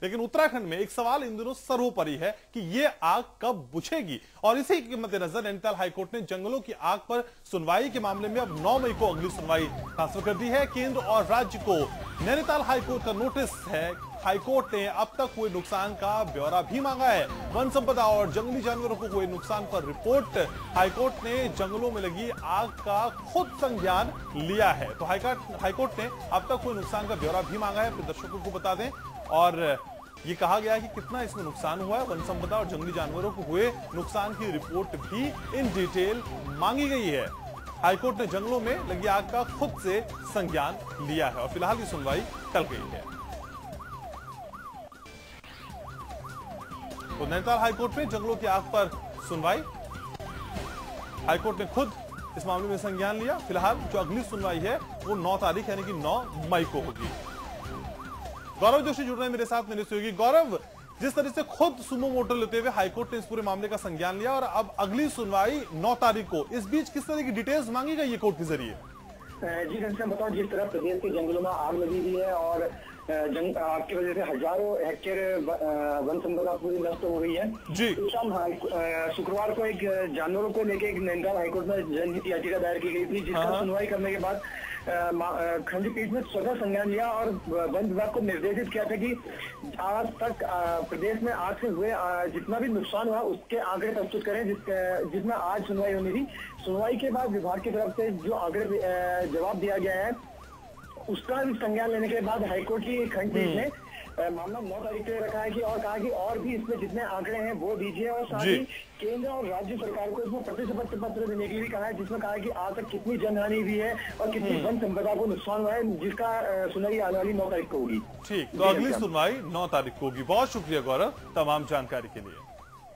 लेकिन उत्तराखंड में एक सवाल इन दिनों सर्वोपरि है कि ये आग कब बुझेगी। और इसी के मद्देनजर नैनीताल हाईकोर्ट ने जंगलों की आग पर सुनवाई के मामले में अब 9 मई को अगली सुनवाई ट्रांसफर कर दी है। केंद्र और राज्य को नैनीताल हाईकोर्ट का नोटिस है। हाईकोर्ट ने अब तक हुए नुकसान का ब्यौरा भी मांगा है। वन संपदा और जंगली जानवरों को हुए नुकसान पर रिपोर्ट हाईकोर्ट ने जंगलों में लगी आग का खुद संज्ञान लिया है। तो हाईकोर्ट ने अब तक हुए नुकसान का ब्यौरा भी मांगा है। अपने दर्शकों को बता दें और ये कहा गया कि कितना इसमें नुकसान हुआ है। वन संपदा और जंगली जानवरों को हुए नुकसान की रिपोर्ट भी इन डिटेल मांगी गई है। हाईकोर्ट ने जंगलों में लगी आग का खुद से संज्ञान लिया है और फिलहाल की सुनवाई टल गई है। तो नैनीताल हाईकोर्ट में जंगलों की आग पर सुनवाई, हाईकोर्ट ने खुद इस मामले में संज्ञान लिया। फिलहाल जो अगली सुनवाई है वो 9 तारीख यानी कि 9 मई को होगी। गौरव जोशी जुड़ रहे हैं मेरे साथ, मेरे सहयोगी। गौरव, जिस तरह से खुद सुमो मोटो लेते हुए हाईकोर्ट ने इस पूरे मामले का संज्ञान लिया और अब अगली सुनवाई 9 तारीख को, इस बीच किस तरह की डिटेल्स मांगी गई है कोर्ट के जरिए? जी घनश्याम, बताओ, जिस तरह प्रदेश के जंगलों में आग लगी हुई है और आग की वजह से हजारों हेक्टेयर वन संपदा पूरी नष्ट हो गई है जी। शुक्रवार को एक जानवरों को लेकर एक नैनीताल हाईकोर्ट में जनहित याचिका दायर की गई थी, जिसका सुनवाई करने के बाद खंडपीठ ने स्वतः संज्ञान लिया और वन विभाग को निर्देशित किया था कि आज तक प्रदेश में आग से हुए जितना भी नुकसान हुआ उसके आंकड़े प्रस्तुत करें, जिसमें आज सुनवाई होनी थी। सुनवाई के बाद विभाग की तरफ से जो आंकड़े जवाब दिया गया है उसका भी संज्ञान लेने के बाद हाईकोर्ट की खंडपीठ ने मामला 9 तारीख के रखा है कि और कहा कि और भी इसमें जितने आंकड़े हैं वो दीजिए और साथ ही केंद्र और राज्य सरकार को इसमें प्रतिशत पत्र देने के लिए कहा है, जिसमें कहा है कि आज तक कितनी जनहानि हुई है और कितनी वन संपदा को नुकसान हुआ है, जिसका सुनवाई आने वाली 9 तारीख को होगी। ठीक, तो अगली सुनवाई 9 तारीख को होगी। बहुत शुक्रिया गौरव तमाम जानकारी के लिए।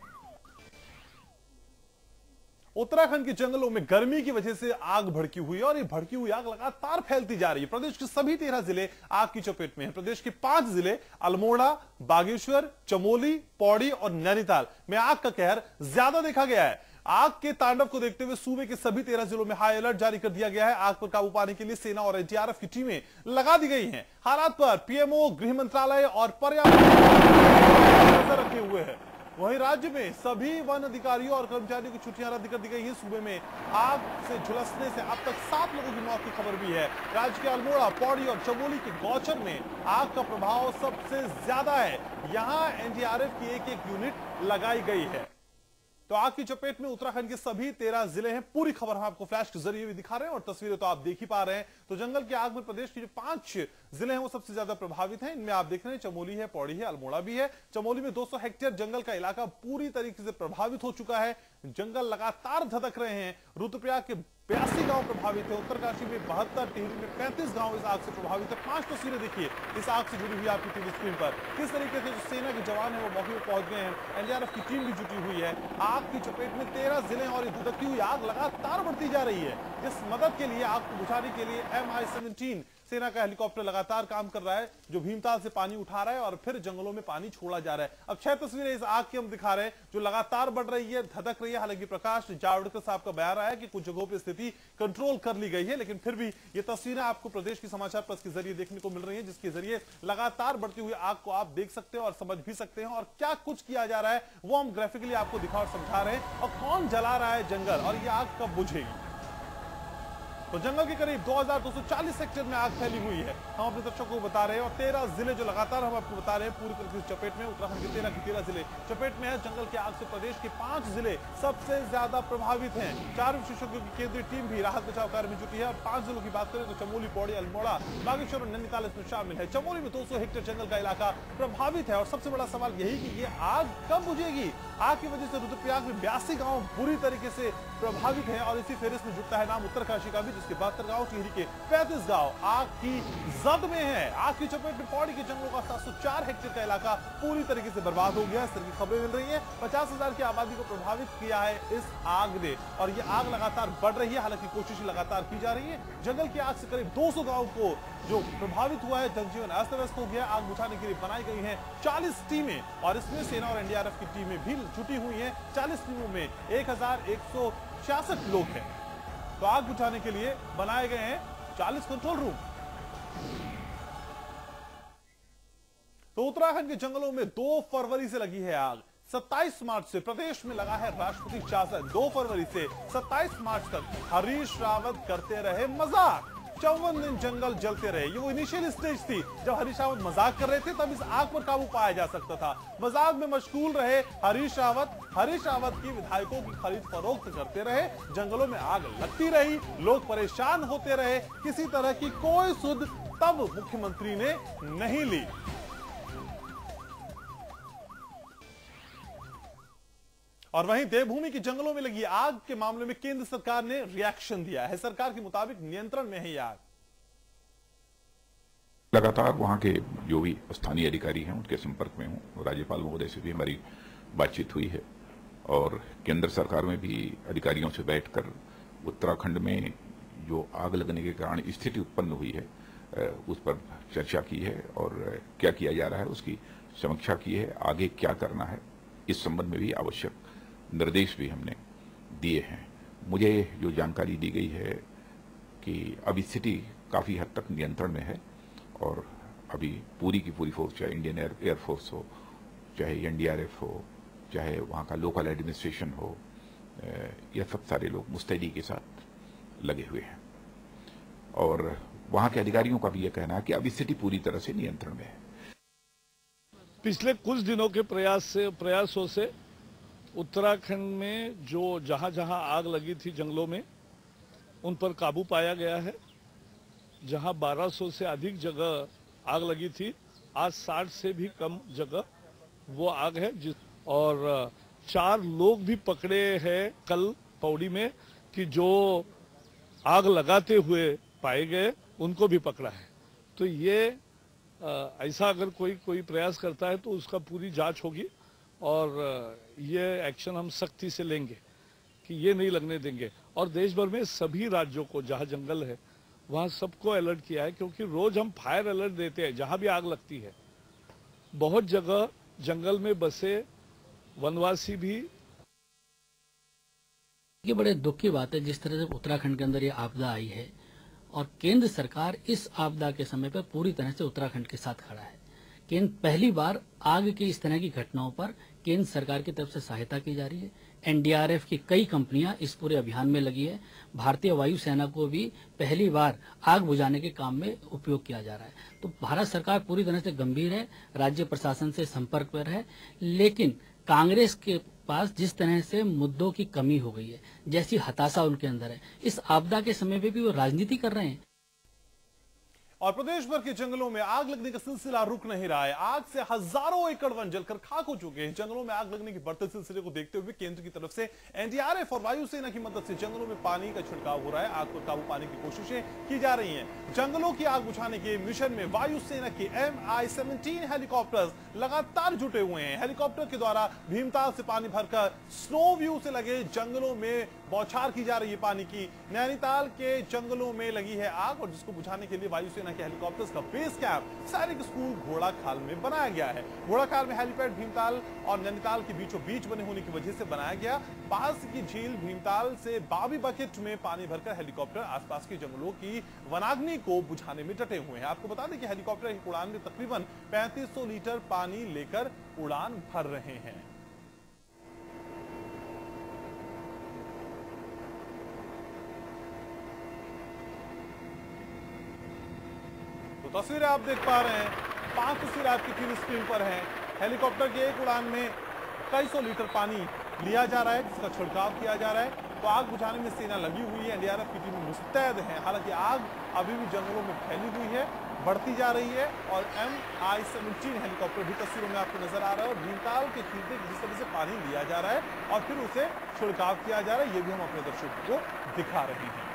उत्तराखंड के जंगलों में गर्मी की वजह से आग भड़की हुई है और ये भड़की हुई आग लगातार फैलती जा रही है। प्रदेश के सभी 13 जिले आग की चपेट में हैं। प्रदेश के 5 जिले अल्मोड़ा, बागेश्वर, चमोली, पौड़ी और नैनीताल में आग का कहर ज्यादा देखा गया है। आग के तांडव को देखते हुए सूबे के सभी 13 जिलों में हाई अलर्ट जारी कर दिया गया है। आग पर काबू पाने के लिए सेना और एनडीआरएफ की टीमें लगा दी गई हैं। हालात पर पीएमओ, गृह मंत्रालय और पर्यावरण नजर रखे हुए हैं। वहीं राज्य में सभी वन अधिकारियों और कर्मचारियों की छुट्टियां रद्द कर दी गई है। सूबे में आग से झुलसने से अब तक 7 लोगों की मौत की खबर भी है। राज्य के अल्मोड़ा, पौड़ी और चमोली के गौचर में आग का प्रभाव सबसे ज्यादा है। यहां एनडीआरएफ की एक यूनिट लगाई गई है। तो आग की चपेट में उत्तराखंड के सभी 13 जिले हैं। पूरी खबर हम आपको फ्लैश के जरिए भी दिखा रहे हैं और तस्वीरें तो आप देख ही पा रहे हैं। तो जंगल की आग में प्रदेश के जो 5 जिले हैं वो सबसे ज्यादा प्रभावित हैं। इनमें आप देख रहे हैं चमोली है, पौड़ी है, अल्मोड़ा भी है। चमोली में 200 हेक्टेयर जंगल का इलाका पूरी तरीके से प्रभावित हो चुका है। जंगल लगातार धधक रहे हैं। रुद्रप्रयाग के 82 गांव प्रभावित है। उत्तरकाशी में 72, टिहरी में 35 गांव इस आग से प्रभावित है। 5 तस्वीरें देखिए इस आग से जुड़ी हुई आपकी टीवी स्क्रीन पर। किस तरीके से जो सेना के जवान है वो मौके पर पहुंच गए हैं। एनडीआरएफ की टीम भी जुटी हुई है। आग की चपेट में 13 जिले और ये धधकती हुई आग लगातार बढ़ती जा रही है। जिस मदद के लिए आग को बुझाने के लिए MI-17 सेना का हेलीकॉप्टर लगातार काम कर रहा है, जो भीमताल से पानी उठा रहा है और फिर जंगलों में पानी छोड़ा जा रहा है। अब 6 तस्वीरें इस आग की हम दिखा रहे हैं जो लगातार बढ़ रही है, धधक रही है। हालांकि प्रकाश जावड़ेकर साहब का बयान आया है कि कुछ जगहों पर स्थिति कंट्रोल कर ली गई है, लेकिन फिर भी ये तस्वीरें आपको प्रदेश की समाचार प्लस के जरिए देखने को मिल रही है, जिसके जरिए लगातार बढ़ती हुई आग को आप देख सकते हैं और समझ भी सकते हैं। और क्या कुछ किया जा रहा है वो हम ग्राफिकली आपको दिखा और समझा रहे हैं। और कौन जला रहा है जंगल और ये आग कब बुझेगी। तो जंगल के करीब 2240 हेक्टेयर में आग फैली हुई है। हम अपने दर्शकों को बता रहे हैं और 13 जिले जो लगातार हम आपको बता रहे हैं पूरी तरह से चपेट में। उत्तराखंड के 13 जिले चपेट में है। जंगल की आग से प्रदेश के 5 जिले सबसे ज्यादा प्रभावित हैं। 4 विशेषज्ञों की केंद्रीय टीम भी राहत बचाव कार्य में जुटी है। और 5 जिलों की बात करें तो चमोली, पौड़ी, अल्मोड़ा, बागेश्वर और नैनीताल इसमें शामिल है। चमोली में 200 हेक्टेयर जंगल का इलाका प्रभावित है और सबसे बड़ा सवाल यही कि ये आग कब बुझेगी। आग की वजह से रुद्रप्रयाग में 82 गांव बुरी तरीके से प्रभावित है और इसी फेरिस्त में जुटता है नाम उत्तरकाशी का भी, जिसके 72 गांव, टिहरी के 35 गांव आग की जद में है। आग की चपेट में पौड़ी के जंगलों का 704 हेक्टेयर का इलाका पूरी तरीके से बर्बाद हो गया है। इस तरह की खबरें मिल रही है। 50,000 की आबादी को प्रभावित किया है इस आग ने और ये आग लगातार बढ़ रही है। हालांकि कोशिश लगातार की जा रही है। जंगल की आग से करीब 200 गांव को जो प्रभावित हुआ है, जनजीवन अस्त व्यस्त हो गया। आग बुझाने के लिए बनाई गई है 40 टीमें और इसमें सेना और एनडीआरएफ की टीमें भी जुटी हुई हैं। 40 टीमों में 1166 लोग हैं। तो आग बुझाने के लिए बनाए गए हैं 40 कंट्रोल रूम। तो उत्तराखंड के जंगलों में 2 फरवरी से लगी है आग। 27 मार्च से प्रदेश में लगा है राष्ट्रपति शासन। 2 फरवरी से 27 मार्च तक हरीश रावत करते रहे मजाक। 54 दिन जंगल जलते रहे। ये वो इनिशियल स्टेज थी जब हरीश रावत मजाक कर रहे थे, तब इस आग पर काबू पाया जा सकता था। मजाक में मशगूल रहे हरीश रावत की विधायकों की खरीद फरोख्त करते रहे। जंगलों में आग लगती रही, लोग परेशान होते रहे। किसी तरह की कोई सुध तब मुख्यमंत्री ने नहीं ली। और वहीं देवभूमि के जंगलों में लगी आग के मामले में केंद्र सरकार ने रिएक्शन दिया है। सरकार के मुताबिक नियंत्रण में है यह आग। लगातार वहां के जो भी स्थानीय अधिकारी हैं उनके संपर्क में हूं। राज्यपाल महोदय से भी हमारी बातचीत हुई है और केंद्र सरकार में भी अधिकारियों से बैठकर उत्तराखंड में जो आग लगने के कारण स्थिति उत्पन्न हुई है उस पर चर्चा की है और क्या किया जा रहा है उसकी समीक्षा की है। आगे क्या करना है इस संबंध में भी आवश्यक निर्देश भी हमने दिए हैं। मुझे जो जानकारी दी गई है कि अब स्थिति काफी हद तक नियंत्रण में है और अभी पूरी की पूरी फोर्स, चाहे इंडियन एयरफोर्स हो, चाहे एनडीआरएफ हो, चाहे वहाँ का लोकल एडमिनिस्ट्रेशन हो, यह सब सारे लोग मुस्तैदी के साथ लगे हुए हैं और वहाँ के अधिकारियों का भी यह कहना है कि अब स्थिति पूरी तरह से नियंत्रण में है। पिछले कुछ दिनों के प्रयासों से उत्तराखंड में जो जहां आग लगी थी जंगलों में उन पर काबू पाया गया है। जहां 1200 से अधिक जगह आग लगी थी, आज 60 से भी कम जगह वो आग है। और 4 लोग भी पकड़े हैं कल पौड़ी में कि जो आग लगाते हुए पाए गए, उनको भी पकड़ा है। तो ये ऐसा अगर कोई प्रयास करता है तो उसका पूरी जांच होगी और ये एक्शन हम सख्ती से लेंगे कि ये नहीं लगने देंगे। और देश भर में सभी राज्यों को जहां जंगल है वहां सबको अलर्ट किया है, क्योंकि रोज हम फायर अलर्ट देते हैं जहां भी आग लगती है। बहुत जगह जंगल में बसे वनवासी भी। ये बड़े दुख की बात है जिस तरह से उत्तराखंड के अंदर ये आपदा आई है और केंद्र सरकार इस आपदा के समय पर पूरी तरह से उत्तराखंड के साथ खड़ा है। केंद्र पहली बार आग की इस तरह की घटनाओं पर केंद्र सरकार की तरफ से सहायता की जा रही है। एनडीआरएफ की कई कंपनियां इस पूरे अभियान में लगी है। भारतीय वायुसेना को भी पहली बार आग बुझाने के काम में उपयोग किया जा रहा है। तो भारत सरकार पूरी तरह से गंभीर है, राज्य प्रशासन से संपर्क पर है। लेकिन कांग्रेस के पास जिस तरह से मुद्दों की कमी हो गई है, जैसी हताशा उनके अंदर है, इस आपदा के समय में भी वो राजनीति कर रहे हैं। और प्रदेश भर के जंगलों में आग लगने का सिलसिला रुक नहीं रहा है। आग से हजारों एकड़ वन जलकर खाक हो चुके हैं। जंगलों में आग लगने के बढ़ते सिलसिले को देखते हुए केंद्र की तरफ से एनडीआरएफ और वायुसेना की मदद से जंगलों में पानी का छिड़काव हो रहा है। आग पर काबू पाने की कोशिशें की जा रही हैं। जंगलों की आग बुझाने के मिशन में वायुसेना के MI-17 हेलीकॉप्टर्स लगातार जुटे हुए हैं। हेलीकॉप्टर के द्वारा भीमताल से पानी भरकर स्नो व्यू से लगे जंगलों में बौछार की जा रही है पानी की। नैनीताल के जंगलों में लगी है आग और जिसको बुझाने के लिए वायुसेना के हेलीकॉप्टर्स का बेस कैंप सैनिक स्कूल घोड़ाखाल में बनाया गया है। घोड़ाखाल में हेलीपैड भीमताल और नैनीताल के बीचों बीच बने होने की वजह से बनाया गया। पास की झील भीमताल से बाबी बकेट में पानी भरकर हेलीकॉप्टर आसपास के जंगलों की वनाग्नि को बुझाने में डटे हुए हैं। आपको बता दें कि हेलीकॉप्टर की उड़ान में तकरीबन 3500 लीटर पानी लेकर उड़ान भर रहे हैं। तो तस्वीरें आप देख पा रहे हैं, 5 तस्वीरें आपकी टीवी स्क्रीन पर हैं। हेलीकॉप्टर की एक उड़ान में कई सौ लीटर पानी लिया जा रहा है, जिसका छिड़काव किया जा रहा है। तो आग बुझाने में सेना लगी हुई है, एनडीआरएफ की टीम मुस्तैद है। हालांकि आग अभी भी जंगलों में फैली हुई है, बढ़ती जा रही है। और MI-17 हेलीकॉप्टर भी तस्वीरों में आपको नजर आ रहा है और भीमताल के खींच जिस तरह से पानी लिया जा रहा है और फिर उसे छिड़काव किया जा रहा है, ये भी हम अपने दर्शकों को दिखा रहे हैं।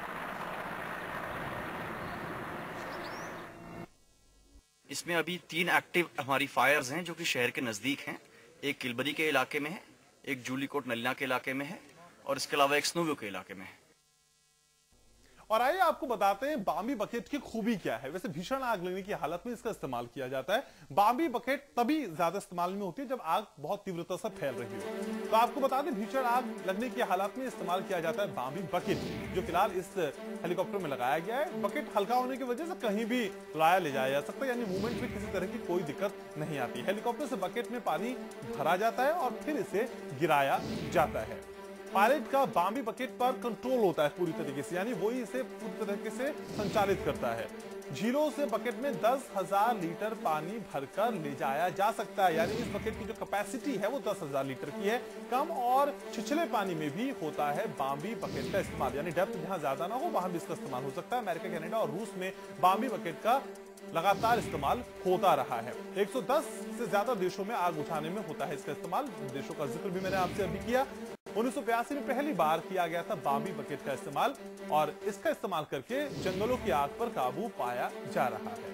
इसमें अभी 3 एक्टिव हमारी फायर्स हैं जो कि शहर के नजदीक हैं। एक किलबरी के इलाके में है, एक जूलीकोट नलिया के इलाके में है और इसके अलावा एक स्नोव्यू के इलाके में है। और आइए आपको बताते हैं बाम्बी बकेट की खूबी क्या है। वैसे भीषण आग लगने की हालत में इसका इस्तेमाल किया जाता है। बाम्बी बकेट तभी ज्यादा इस्तेमाल में होती है जब आग बहुत तीव्रता से फैल रही हो। तो आपको बता दें भीषण आग लगने की हालत में इस्तेमाल किया जाता है बाम्बी बकेट, जो फिलहाल इस हेलीकॉप्टर में लगाया गया है। बकेट हल्का होने की वजह से कहीं भी लाया ले जाया जा सकता है, यानी मूवमेंट में किसी तरह की कोई दिक्कत नहीं आती। हेलीकॉप्टर से बकेट में पानी भरा जाता है और फिर इसे गिराया जाता है। पायलट का बाम्बी बकेट पर कंट्रोल होता है पूरी तरीके से, यानी वही इसे पूरी तरीके से संचालित करता है। झीलों से बकेट में 10,000 लीटर पानी भरकर ले जाया जा सकता है, यानी इस बकेट की जो कैपेसिटी है वो 10,000 लीटर की है। कम और छिछले पानी में भी होता है बाम्बी बकेट का इस्तेमाल, यानी डेप्थ जहां ज्यादा ना हो वहां भी इसका इस्तेमाल हो सकता है। अमेरिका, कनाडा और रूस में बाम्बी बकेट का लगातार इस्तेमाल होता रहा है। 110 से ज्यादा देशों में आग बुझाने में होता है इसका इस्तेमाल। देशों का जिक्र भी मैंने आपसे अभी किया। 1982 में पहली बार किया गया था बाम्बी बकेट का इस्तेमाल, और इसका इस्तेमाल करके जंगलों की आग पर काबू पाया जा रहा है।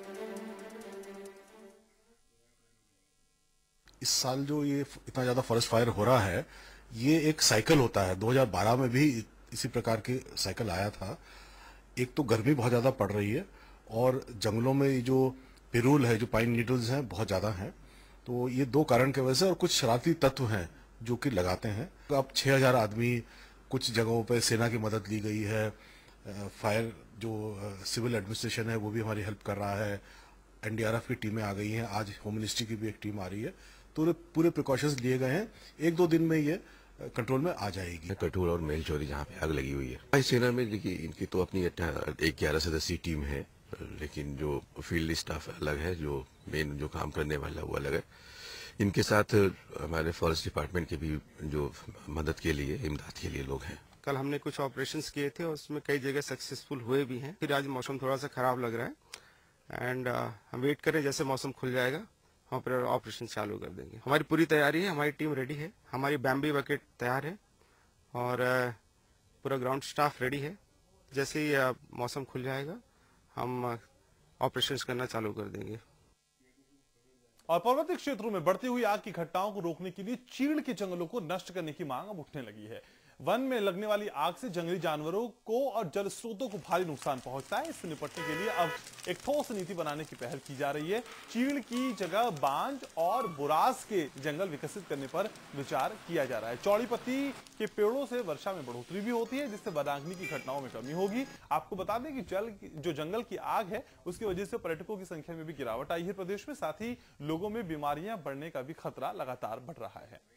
इस साल जो ये इतना ज्यादा फॉरेस्ट फायर हो रहा है, ये एक साइकिल होता है। 2012 में भी इसी प्रकार के साइकिल आया था। एक तो गर्मी बहुत ज्यादा पड़ रही है और जंगलों में जो पिरूल है, जो पाइन नीडल्स हैं, बहुत ज्यादा हैं। तो ये दो कारण की वजह से, और कुछ शरारती तत्व हैं जो कि लगाते हैं। अब 6,000 आदमी, कुछ जगहों पर सेना की मदद ली गई है। फायर जो सिविल एडमिनिस्ट्रेशन है वो भी हमारी हेल्प कर रहा है। एनडीआरएफ की टीमें आ गई हैं, आज होम मिनिस्ट्री की भी एक टीम आ रही है। तो पूरे प्रिकॉशंस लिए गए हैं। 1-2 दिन में ये कंट्रोल में आ जाएगी। कठोर और मेलचौरी जहाँ पे आग लगी हुई है, वायुसेना में देखिए इनकी तो अपनी 11 सदस्यीय टीम है, लेकिन जो फील्ड स्टाफ अलग है, जो मेन जो काम करने वाला वो अलग है। इनके साथ हमारे फॉरेस्ट डिपार्टमेंट के भी जो मदद के लिए, इमदाद के लिए लोग हैं। कल हमने कुछ ऑपरेशंस किए थे और उसमें कई जगह सक्सेसफुल हुए भी हैं। फिर आज मौसम थोड़ा सा खराब लग रहा है एंड हम वेट करें, जैसे मौसम खुल जाएगा हम फिर ऑपरेशन चालू कर देंगे। हमारी पूरी तैयारी है, हमारी टीम रेडी है, हमारी बाम्बी बकेट तैयार है और पूरा ग्राउंड स्टाफ रेडी है। जैसे ही मौसम खुल जाएगा हम ऑपरेशंस करना चालू कर देंगे। और पर्वतीय क्षेत्रों में बढ़ती हुई आग की घटनाओं को रोकने के लिए चीड़ के जंगलों को नष्ट करने की मांग अब उठने लगी है। वन में लगने वाली आग से जंगली जानवरों को और जल स्रोतों को भारी नुकसान पहुंचता है। इससे निपटने के लिए अब एक ठोस नीति बनाने की पहल की जा रही है। चीड़ की जगह बांज और बुरास के जंगल विकसित करने पर विचार किया जा रहा है। चौड़ी पत्ती के पेड़ों से वर्षा में बढ़ोतरी भी होती है, जिससे वनाग्नि की घटनाओं में कमी होगी। आपको बता दें कि जो जंगल की आग है उसकी वजह से पर्यटकों की संख्या में भी गिरावट आई है प्रदेश में। साथ ही लोगों में बीमारियां बढ़ने का भी खतरा लगातार बढ़ रहा है।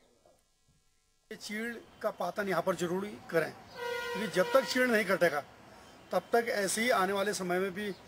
चीड़ का पातन यहाँ पर जरूरी करें, क्योंकि जब तक चीड़ नहीं कटेगा तब तक ऐसे ही आने वाले समय में भी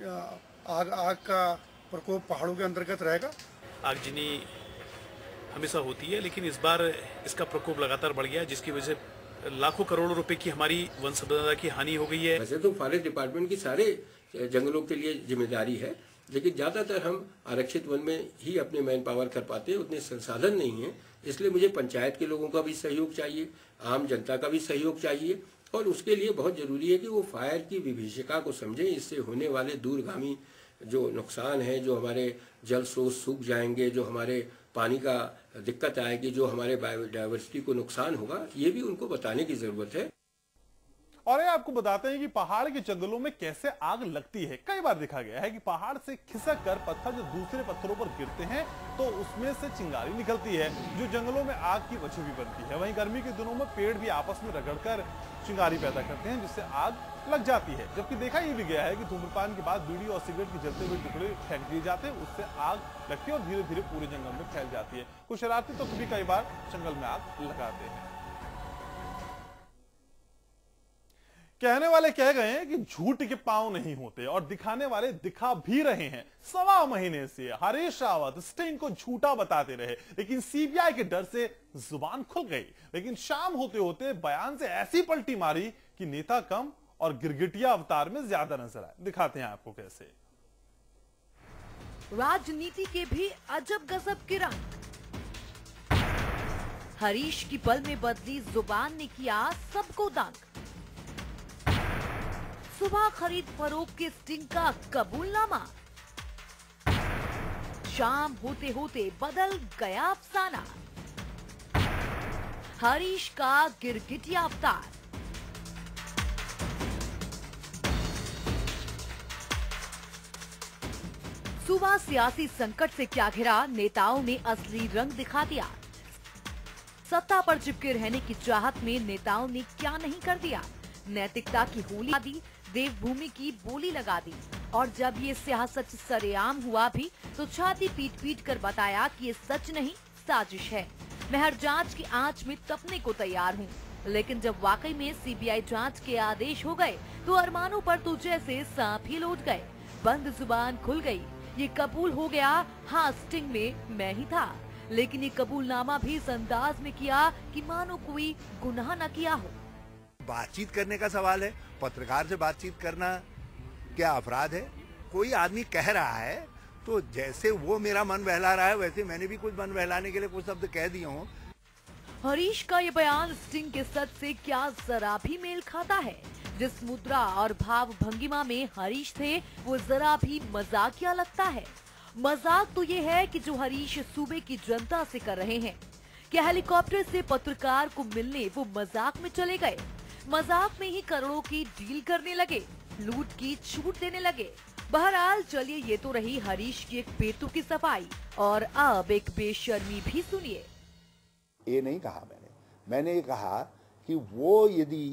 आग का प्रकोप पहाड़ों के अंतर्गत रहेगा। आगजनी हमेशा होती है, लेकिन इस बार इसका प्रकोप लगातार बढ़ गया, जिसकी वजह से लाखों करोड़ों रुपए की हमारी वन संपदा की हानि हो गई है। वैसे तो फॉरेस्ट डिपार्टमेंट की सारे जंगलों के लिए जिम्मेदारी है, लेकिन ज्यादातर हम आरक्षित वन में ही अपने मैन पावर कर पाते हैं, उतने संसाधन नहीं है। इसलिए मुझे पंचायत के लोगों का भी सहयोग चाहिए, आम जनता का भी सहयोग चाहिए, और उसके लिए बहुत जरूरी है कि वो फायर की विभीषिका को समझें। इससे होने वाले दूरगामी जो नुकसान है, जो हमारे जल स्रोत सूख जाएंगे, जो हमारे पानी का दिक्कत आएगी, जो हमारे बायोडायवर्सिटी को नुकसान होगा, ये भी उनको बताने की जरूरत है। और ये आपको बताते हैं कि पहाड़ के जंगलों में कैसे आग लगती है। कई बार देखा गया है कि पहाड़ से खिसक कर पत्थर जो दूसरे पत्थरों पर गिरते हैं तो उसमें से चिंगारी निकलती है, जो जंगलों में आग की वजह भी बनती है। वहीं गर्मी के दिनों में पेड़ भी आपस में रगड़कर चिंगारी पैदा करते हैं, जिससे आग लग जाती है। जबकि देखा ये भी गया है कि धूम्रपान के बाद बीड़ी और सिगरेट के जलते हुए टुकड़े फेंक दिए जाते हैं, उससे आग लगती है और धीरे धीरे पूरे जंगल में फैल जाती है। कुछ शरारती तो भी कई बार जंगल में आग लगाते हैं। कहने वाले कह गए हैं कि झूठ के पांव नहीं होते, और दिखाने वाले दिखा भी रहे हैं। 1.25 महीने से हरीश रावत स्टिंग को झूठा बताते रहे, लेकिन सीबीआई के डर से जुबान खुल गई। लेकिन शाम होते होते बयान से ऐसी पलटी मारी कि नेता कम और गिरगिटिया अवतार में ज्यादा नजर आए। दिखाते हैं आपको कैसे। राजनीति के भी अजब गजब के रंग। हरीश की पल में बदली जुबान ने किया सबको दंग। सुबह खरीद फरोख्त के स्टिंग का कबूलनामा, शाम होते होते बदल गया अफसाना। हरीश का गिरगिटिया अवतार। सूबा सियासी संकट से क्या घिरा, नेताओं ने असली रंग दिखा दिया। सत्ता पर चिपके रहने की चाहत में नेताओं ने क्या नहीं कर दिया। नैतिकता की होली दी, देवभूमि की बोली लगा दी, और जब ये सियासत सरेआम हुआ भी तो छाती पीट पीट कर बताया कि ये सच नहीं साजिश है। मैं हर जांच की आंच में तपने को तैयार हूँ। लेकिन जब वाकई में सीबीआई जांच के आदेश हो गए तो अरमानों पर तो जैसे सांप ही लौट गए। बंद जुबान खुल गई। ये कबूल हो गया, हाँ स्टिंग में मैं ही था। लेकिन ये कबूलनामा भी इस अंदाज में किया कि मानो कोई गुनाह न किया हो। बातचीत करने का सवाल है, पत्रकार से बातचीत करना क्या अपराध है? कोई आदमी कह रहा है तो जैसे वो मेरा मन बहला रहा है वैसे मैंने भी कुछ मन बहलाने के लिए कुछ शब्द कह दिए हों। हरीश का ये बयान स्टिंग के सच से क्या जरा भी मेल खाता है? जिस मुद्रा और भाव भंगिमा में हरीश थे वो जरा भी मजाकिया लगता है। मजाक तो ये है कि जो हरीश सूबे की जनता से कर रहे हैं। क्या हेलीकॉप्टर से पत्रकार को मिलने वो मजाक में चले गए? मजाक में ही करोड़ों की डील करने लगे, लूट की छूट देने लगे। बहरहाल चलिए, ये तो रही हरीश की एक पेटू की सफाई, और अब एक बेशर्मी भी सुनिए। ये नहीं कहा मैंने ये कहा कि वो यदि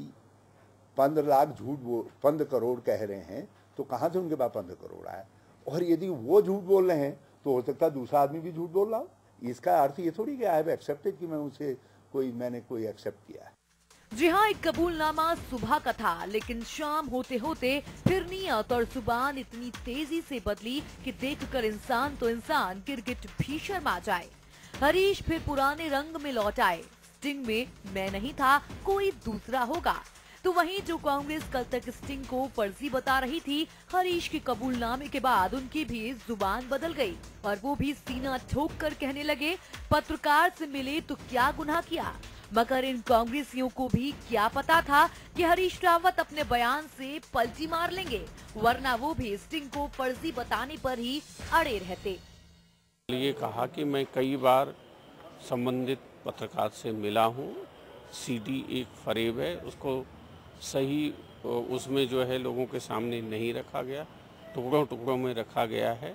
15 लाख 15 करोड़ कह रहे हैं तो कहां से उनके पास 15 करोड़ आए, और यदि वो झूठ बोल रहे हैं तो हो सकता है दूसरा आदमी भी झूठ बोल रहा हो। इसका अर्थ ये थोड़ी कि आई हैव एक्सेप्टेड कि मैंने कोई एक्सेप्ट किया है। जी हाँ, एक कबूलनामा सुबह का था, लेकिन शाम होते होते फिर नियत और जुबान इतनी तेजी से बदली कि देखकर इंसान तो इंसान गिरगिट भी शर्मा जाए। हरीश फिर पुराने रंग में लौट आए। स्टिंग में मैं नहीं था, कोई दूसरा होगा। तो वहीं जो कांग्रेस कल तक स्टिंग को फर्जी बता रही थी, हरीश के कबूलनामे के बाद उनकी भी जुबान बदल गई, और वो भी सीना ठोक कर कहने लगे, पत्रकार से मिले तो क्या गुनाह किया। मगर इन कांग्रेसियों को भी क्या पता था कि हरीश रावत अपने बयान से पलटी मार लेंगे, वरना वो भी स्टिंग को फर्जी बताने पर ही अड़े रहते। ये कहा कि मैं कई बार संबंधित पत्रकार से मिला हूँ। सीडी एक फरेब है, उसको सही उसमें जो है लोगों के सामने नहीं रखा गया, टुकड़ों टुकड़ों में रखा गया है।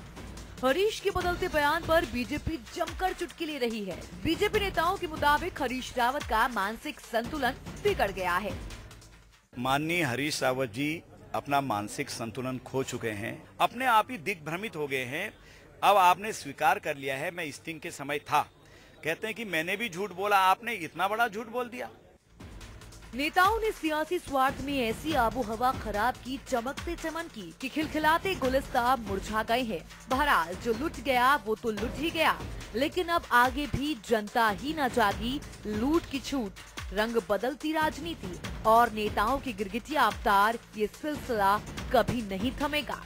हरीश के बदलते बयान पर बीजेपी जमकर चुटकी ले रही है। बीजेपी नेताओं के मुताबिक हरीश रावत का मानसिक संतुलन बिगड़ गया है। माननीय हरीश रावत जी अपना मानसिक संतुलन खो चुके हैं, अपने आप ही दिग्भ्रमित हो गए हैं। अब आपने स्वीकार कर लिया है, मैं स्टिंग के समय था। कहते हैं कि मैंने भी झूठ बोला, आपने इतना बड़ा झूठ बोल दिया। नेताओं ने सियासी स्वार्थ में ऐसी आबो हवा खराब की, चमकते चमन की कि खिलखिलाते गुलिस्ता मुरझा गए हैं। बहरहाल जो लुट गया वो तो लुट ही गया, लेकिन अब आगे भी जनता ही न जागी। लूट की छूट, रंग बदलती राजनीति और नेताओं की गिरगिटिया अवतार, ये सिलसिला कभी नहीं थमेगा।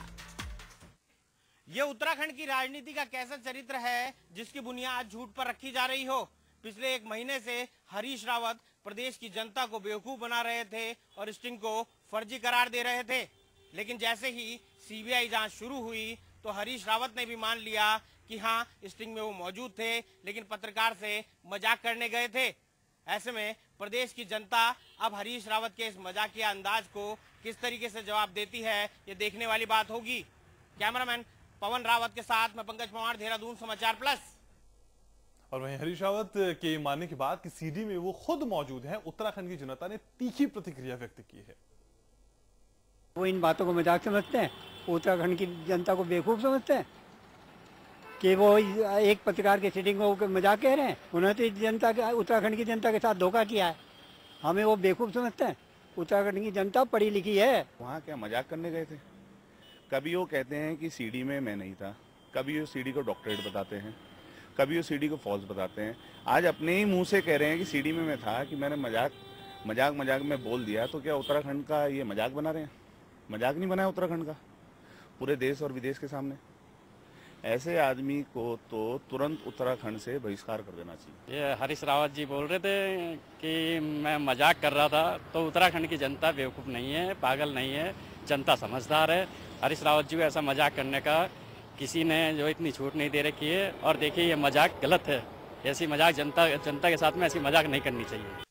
ये उत्तराखंड की राजनीति का कैसा चरित्र है जिसकी बुनियाद झूठ पर रखी जा रही हो। पिछले 1 महीने से हरीश रावत प्रदेश की जनता को बेवकूफ बना रहे थे और स्टिंग को फर्जी करार दे रहे थे, लेकिन जैसे ही सीबीआई जांच शुरू हुई तो हरीश रावत ने भी मान लिया कि हाँ, स्टिंग में वो मौजूद थे, लेकिन पत्रकार से मजाक करने गए थे। ऐसे में प्रदेश की जनता अब हरीश रावत के इस मजाकिया अंदाज को किस तरीके से जवाब देती है, ये देखने वाली बात होगी। कैमरामैन पवन रावत के साथ मैं पंकज पवार, देहरादून, समाचार प्लस। और वहीं हरीश रावत के मानने के बाद कि सीडी में वो खुद मौजूद हैं, उत्तराखंड की जनता ने तीखी प्रतिक्रिया व्यक्त की है। वो इन बातों को मजाक समझते हैं, उत्तराखंड की जनता को बेवकूफ समझते हैं कि वो एक पत्रकार के सीटिंग को मजाक कह रहे हैं। उन्होंने तो जनता के, उत्तराखंड की जनता के साथ धोखा किया है। हमें वो बेवकूफ समझते हैं। उत्तराखंड की जनता पढ़ी लिखी है। वहाँ क्या मजाक करने गए थे? कभी वो कहते हैं कि सीडी में मैं नहीं था, कभी वो सीडी को डॉक्टरेट बताते हैं, कभी वो सीडी को फॉल्स बताते हैं। आज अपने ही मुंह से कह रहे हैं कि सीडी में मैं था, कि मैंने मजाक में बोल दिया। तो क्या उत्तराखंड का ये मजाक बना रहे हैं? मजाक नहीं बनाया उत्तराखंड का, पूरे देश और विदेश के सामने। ऐसे आदमी को तो तुरंत उत्तराखंड से बहिष्कार कर देना चाहिए। ये हरीश रावत जी बोल रहे थे कि मैं मजाक कर रहा था, तो उत्तराखंड की जनता बेवकूफ़ नहीं है, पागल नहीं है, जनता समझदार है। हरीश रावत जी को ऐसा मजाक करने का किसी ने जो इतनी छूट नहीं दे रखी है। और देखिए, ये मजाक गलत है। ऐसी मजाक जनता के साथ में ऐसी मजाक नहीं करनी चाहिए।